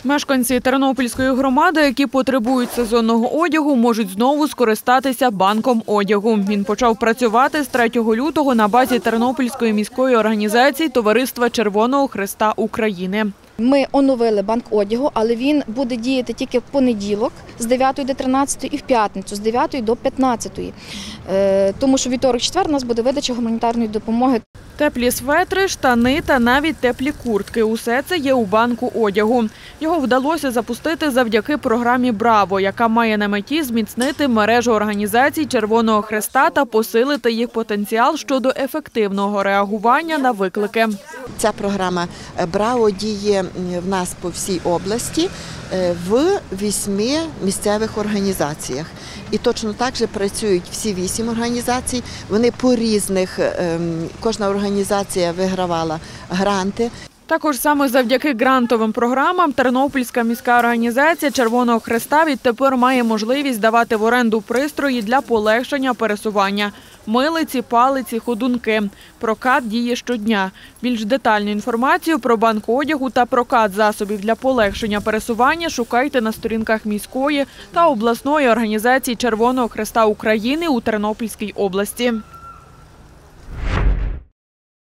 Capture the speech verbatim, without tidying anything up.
Мешканці Тернопільської громади, які потребують сезонного одягу, можуть знову скористатися банком одягу. Він почав працювати з третього лютого на базі Тернопільської міської організації Товариства Червоного Хреста України. Ми оновили банк одягу, але він буде діяти тільки в понеділок з дев'ятої до тринадцятої і в п'ятницю з дев'ятої до п'ятнадцятої. Тому що вівторок-четвер у нас буде видача гуманітарної допомоги. Теплі светри, штани та навіть теплі куртки – усе це є у банку одягу. Його вдалося запустити завдяки програмі «Браво», яка має на меті зміцнити мережу організацій Червоного Хреста та посилити їх потенціал щодо ефективного реагування на виклики. Ця програма «Браво» діє в нас по всій області в вісьми місцевих організаціях. І точно так же працюють всі вісім організацій. Вони по різних, кожна організація вигравала гранти. Також саме завдяки грантовим програмам Тернопільська міська організація Червоного Хреста відтепер має можливість давати в оренду пристрої для полегшення пересування – милиці, палиці, ходунки. Прокат діє щодня. Більш детальну інформацію про банк одягу та прокат засобів для полегшення пересування шукайте на сторінках міської та обласної організації Червоного Хреста України у Тернопільській області.